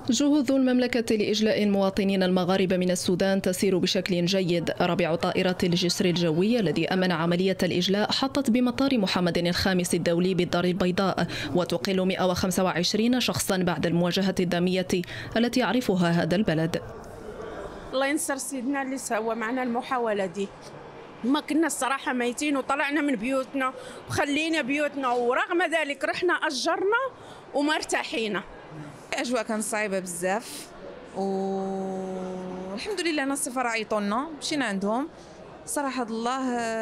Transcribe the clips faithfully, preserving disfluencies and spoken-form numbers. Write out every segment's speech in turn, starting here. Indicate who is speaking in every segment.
Speaker 1: جهود المملكة لإجلاء المواطنين المغاربة من السودان تسير بشكل جيد. رابع طائرة الجسر الجوي الذي أمن عملية الإجلاء حطت بمطار محمد الخامس الدولي بالدار البيضاء، وتقل مئة وخمسة وعشرين شخصا بعد المواجهة الدامية التي يعرفها هذا البلد.
Speaker 2: الله ينصر سيدنا اللي سوى معنا المحاولة دي. ما كنا الصراحة ميتين وطلعنا من بيوتنا وخلينا بيوتنا، ورغم ذلك رحنا أجرنا وما ارتاحينا.
Speaker 3: الأجواء كانت صعيبة بزاف، والحمد لله ناس السفارة عيطولنا مشينا عندهم. صراحة الله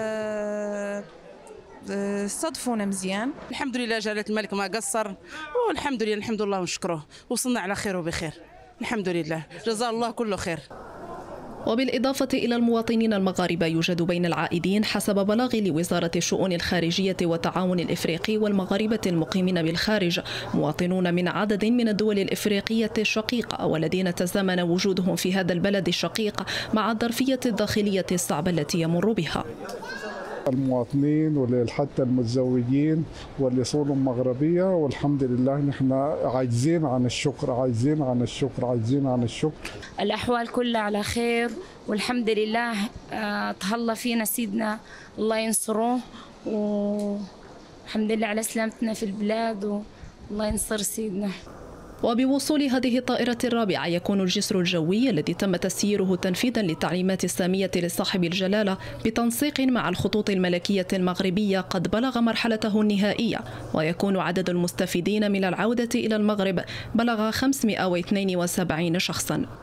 Speaker 3: استضفونا مزيان.
Speaker 4: الحمد لله جلالة الملك ما قصر، والحمد لله الحمد لله ونشكره، وصلنا على خير وبخير الحمد لله، جزاه الله كله خير.
Speaker 1: وبالإضافة إلى المواطنين المغاربة يوجد بين العائدين حسب بلاغ لوزارة الشؤون الخارجية والتعاون الإفريقي والمغاربة المقيمين بالخارج مواطنون من عدد من الدول الإفريقية الشقيقة، والذين تزامن وجودهم في هذا البلد الشقيق مع الظرفية الداخلية الصعبة التي يمر بها.
Speaker 5: المواطنين وحتى المتزوجين واللي صولهم مغربية، والحمد لله نحن عاجزين عن الشكر عاجزين عن الشكر عاجزين عن الشكر.
Speaker 6: الأحوال كلها على خير والحمد لله. تهلا فينا سيدنا الله ينصره، والحمد لله على سلامتنا في البلاد، والله ينصر سيدنا.
Speaker 1: وبوصول هذه الطائرة الرابعة يكون الجسر الجوي الذي تم تسييره تنفيذا للتعليمات السامية لصاحب الجلالة بتنسيق مع الخطوط الملكية المغربية قد بلغ مرحلته النهائية، ويكون عدد المستفيدين من العودة إلى المغرب بلغ خمسمئة واثنين وسبعين شخصا.